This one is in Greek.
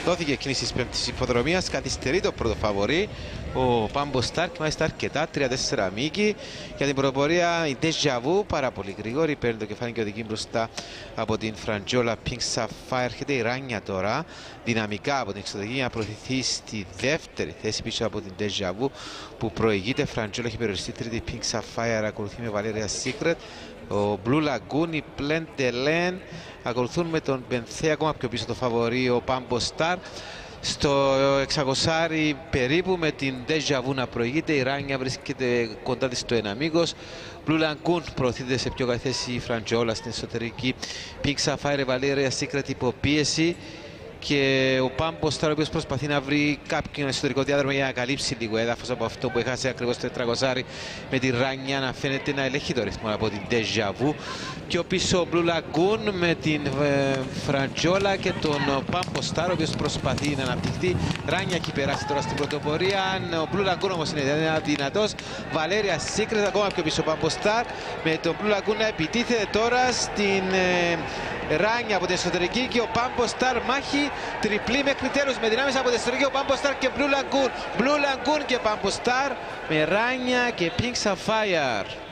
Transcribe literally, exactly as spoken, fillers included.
δόθηκε κίνηση της πέμπτης υποδρομίας, καθυστερεί το πρώτο φαβορί ο Πάμπο Σταρ και μάλιστα αρκετά, τρία τέσσερα μήκη. Για την πρωτοπορία η Deja Vu, πάρα πολύ γρήγορη, παίρνει το κεφάλι και οδηγεί μπροστά από την Φραντζόλα Pink Sapphire. Έρχεται η Ράνια τώρα, δυναμικά από την εξωτερική, για να προωθηθεί στη δεύτερη θέση πίσω από την Deja Vu που προηγείται. Φραντζόλα έχει περιοριστεί, τρίτη Pink Sapphire, ακολουθεί με Valeria Secret. Ο Blue Lagoon, η Plendelen ακολουθούν με τον Benthea, ακόμα πιο πίσω το φαβορί ο Πάμπο Σταρ. Στο εξακόσια περίπου με την Deja Vu να προηγείται, η Ράνια βρίσκεται κοντά της στο ένα μήκος. Blue Lagoon προωθείται σε πιο καλή θέση, η Φραντζόλα στην εσωτερική. Pink Sapphire, Valeria Secret υποπίεση. Και ο Πάμπο Σταρ, ο οποίος προσπαθεί να βρει κάποιον εσωτερικό διάδρομο για να καλύψει λίγο έδαφος από αυτό που έχασε ακριβώς το τετρακόσια με τη Ράνια να φαίνεται να ελέγχει το ρυθμό από την Deja Vu. Και ο πίσω ο Blue Lagoon με την ε, Φραντζόλα και τον Πάμπο Σταρ, ο οποίος προσπαθεί να αναπτυχθεί. Ράνια έχει περάσει τώρα στην πρωτοπορία. Ο Blue Lagoon όμως είναι δυνατός. Valeria Secret ακόμα πιο πίσω ο Πάμπο Σταρ, με τον Blue Lagoon να επιτίθεται τώρα στην ε, Ράνια από την εσωτερική και ο Πάμπο Σταρ μάχη τριπλή μέχρι τέλους με δυνάμεις από την εσωτερική, ο Πάμπο Σταρ και Blue Lagoon. Blue Lagoon και Πάμπο Σταρ με Ράνια και Pink Sapphire.